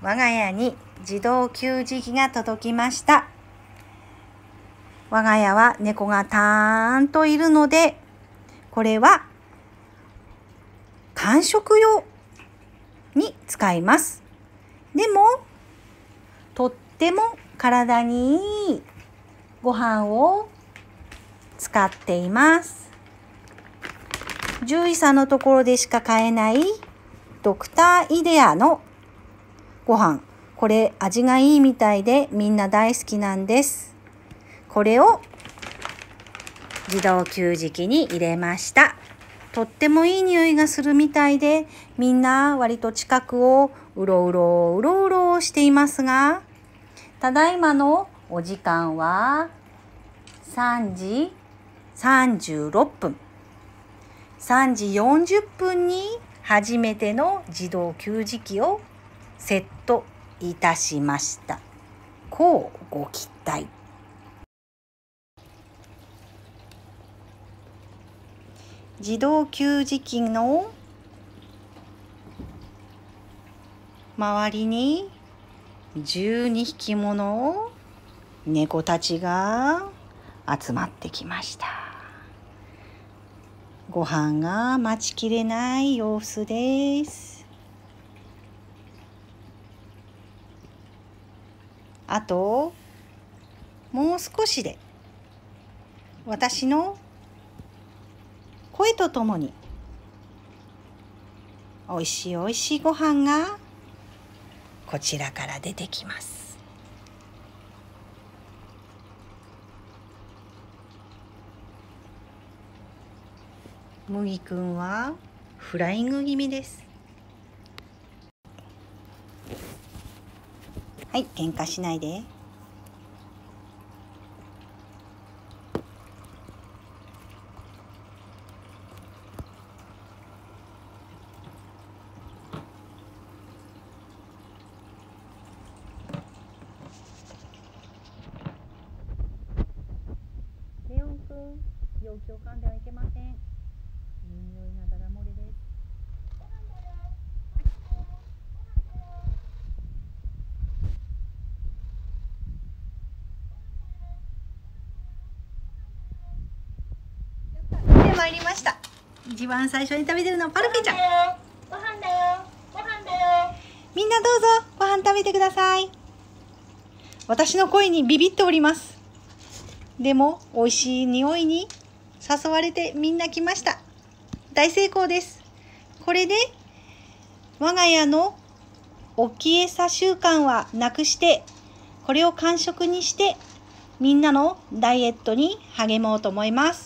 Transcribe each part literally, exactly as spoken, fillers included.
我が家に自動給餌器が届きました。我が家は猫がたーんといるので、これは間食用に使います。でも、とっても体にいいご飯を使っています。獣医さんのところでしか買えないドクターイデアのご飯。これ味がいいみたいでみんな大好きなんです。これを自動給餌器に入れました。とってもいい匂いがするみたいで、みんな割と近くをうろうろうろうろしていますが、ただいまのお時間はさんじさんじゅうろっぷん。さんじよんじゅっぷんに初めての自動給餌器をセットいたしました。こうご期待。自動給餌器の周りにじゅうにひきもの猫たちが集まってきました。ご飯が待ちきれない様子です。あともう少しで私の声とともにおいしいおいしいご飯がこちらから出てきます。麦くんはフライング気味です。はい、喧嘩しないで。レオンくん、容器を噛んではいけません。いい匂いがダダ漏れです。で参りました。一番最初に食べてるのはパルピちゃん。 ご飯だよ。ご飯だよ。 みんなどうぞご飯食べてください。私の声にビビっております。でも美味しい匂いに誘われてみんな来ました。大成功です。これで我が家の置き餌習慣はなくして、これを間食にしてみんなのダイエットに励もうと思います。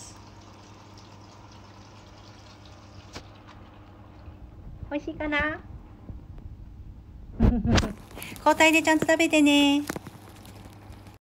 美味しいかな？交代でちゃんと食べてね。